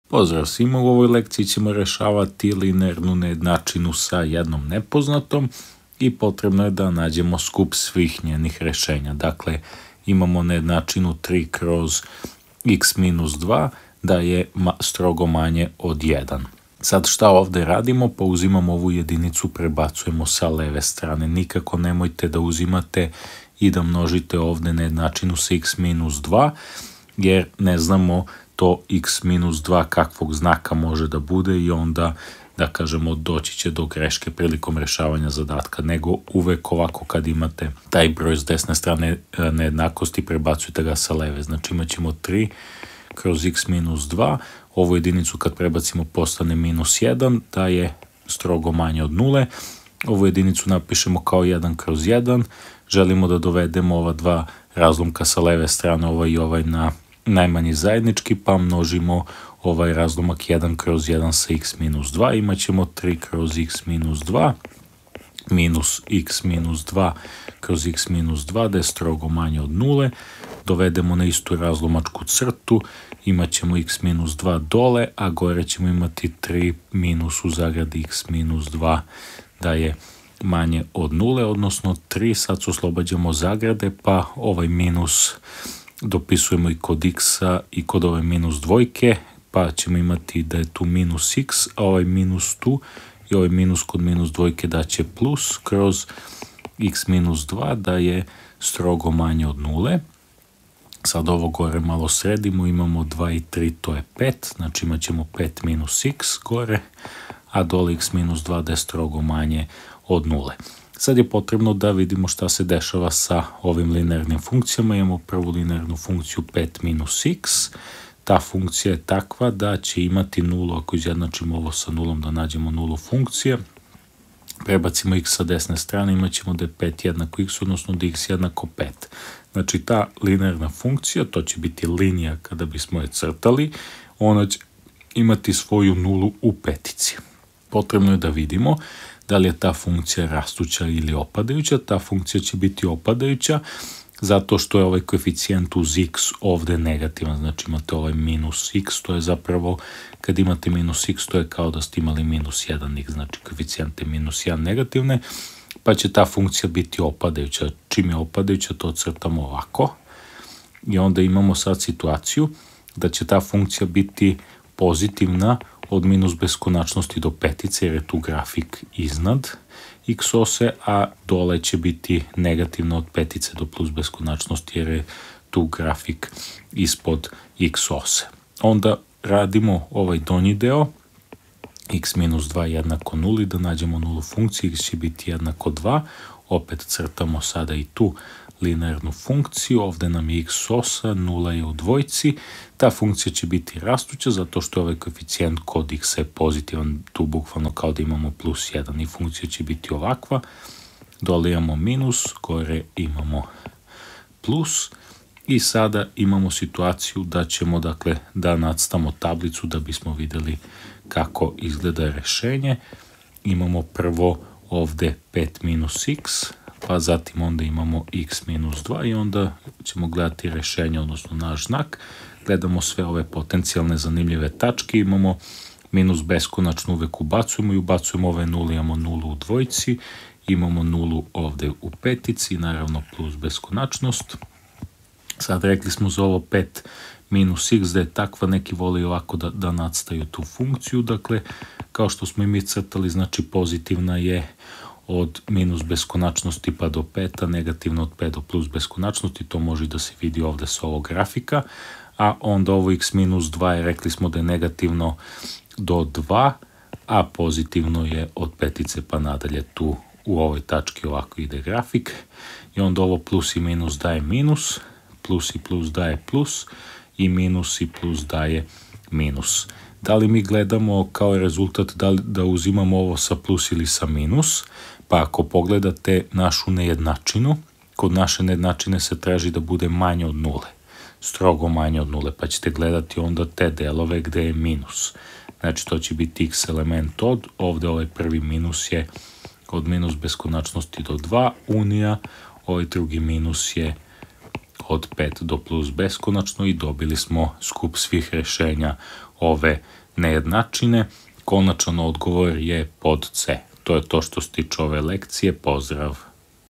Pozdrav svima, u ovoj lekciji ćemo rešavati linearnu nejednačinu sa jednom nepoznatom i potrebno je da nađemo skup svih njenih rešenja. Dakle, imamo nejednačinu 3 kroz x minus 2 da je strogo manje od 1. Sad šta ovde radimo? Pa uzimamo ovu jedinicu, prebacujemo sa leve strane. Nikako nemojte da uzimate i da množite ovde nejednačinu sa x minus 2, jer ne znamo to x minus 2 kakvog znaka može da bude i onda, da kažemo, doći će do greške prilikom rešavanja zadatka, nego uvek ovako kad imate taj broj s desne strane nejednakosti, prebacujte ga sa leve. Znači imat ćemo 3 kroz x minus 2, ovu jedinicu kad prebacimo postane minus 1, da je strogo manje od 0. Ovu jedinicu napišemo kao 1 kroz 1, želimo da dovedemo ova dva razlomka sa leve strane, ovaj i ovaj, na najmanji zajednički, pa množimo ovaj razlomak 1 kroz 1 sa x minus 2, imat ćemo 3 kroz x minus 2 minus x minus 2 kroz x minus 2, da je strogo manje od 0. Dovedemo na istu razlomačku crtu, imat ćemo x minus 2 dole, a gore ćemo imati 3 minus u zagradi x minus 2, da je manje od 0, odnosno 3. Sad se oslobađamo zagrade, pa ovaj minus dopisujemo i kod x-a i kod ove minus dvojke, pa ćemo imati da je tu minus x, a ovaj minus tu i ovaj minus kod minus dvojke daće plus kroz x minus 2, da je strogo manje od 0. Sad ovo gore malo sredimo, imamo 2 i 3, to je 5, znači imat ćemo 5 minus x gore, a dole x minus 2 da je strogo manje od 0. Sad je potrebno da vidimo šta se dešava sa ovim linearnim funkcijama. Imamo prvu linearnu funkciju 5 minus x. Ta funkcija je takva da će imati nulu, ako izjednačimo ovo sa nulom da nađemo nulu funkcije. Prebacimo x sa desne strane, imat ćemo da je 5 jednako x, odnosno da je x jednako 5. Znači ta linearna funkcija, to će biti linija kada bismo je crtali, ona će imati svoju nulu u petici. Potrebno je da vidimo da li je ta funkcija rastuća ili opadajuća. Ta funkcija će biti opadajuća zato što je ovaj koeficijent uz x ovde negativan. Znači imate ovaj minus x, to je zapravo, kad imate minus x, to je kao da ste imali minus 1x, znači koeficijent je minus 1 negativne, pa će ta funkcija biti opadajuća. Čim je opadajuća, to crtamo ovako. I onda imamo sad situaciju da će ta funkcija biti pozitivna od minus beskonačnosti do petice, jer je tu grafik iznad x ose, a dole će biti negativno od petice do plus beskonačnosti, jer je tu grafik ispod x ose. Onda radimo ovaj donji deo, x minus 2 jednako 0, da nađemo nulu funkciju, x će biti jednako 2, opet crtamo sada i tu linearnu funkciju, ovde nam je x osa, 0 je u dvojci, ta funkcija će biti rastuća zato što je ovaj koeficijent kod x je pozitivan, tu bukvalno kao da imamo plus 1 i funkcija će biti ovakva, dole imamo minus, gore imamo plus i sada imamo situaciju da ćemo, dakle, da nacrtamo tablicu da bismo videli kako izgleda rešenje. Imamo prvo ovde 5 minus x, pa zatim onda imamo x minus 2 i onda ćemo gledati rešenje, odnosno naš znak. Gledamo sve ove potencijalne zanimljive tačke, imamo minus beskonačno uvek ubacujemo i ubacujemo ove nule, imamo nulu u dvojci, imamo nulu ovde u petici, naravno plus beskonačnost. Sad rekli smo za ovo 5 minus x da je takva, neki vole ovako da nacrtaju tu funkciju, dakle, kao što smo i mi crtali, znači pozitivna je od minus beskonačnosti pa do 5, a negativno od 5 do plus beskonačnosti, to može da se vidi ovde sa ovog grafika, a onda ovo x minus 2 je, rekli smo da je negativno do 2, a pozitivno je od petice pa nadalje, tu u ovoj tački ovako ide grafik, i onda ovo plus i minus daje minus, plus i plus daje plus, i minus i plus daje minus. Da li mi gledamo kao rezultat da uzimamo ovo sa plus ili sa minus? Pa ako pogledate našu nejednačinu, kod naše nejednačine se traži da bude manje od 0, strogo manje od 0, pa ćete gledati onda te delove gde je minus. Znači to će biti x element od, ovde ovaj prvi minus je od minus beskonačnosti do 2 unija, ovaj drugi minus je od 5 do plus beskonačno i dobili smo skup svih rešenja ove nejednačine. Konačan odgovor je pod C. To je to što se tiče ove lekcije. Pozdrav!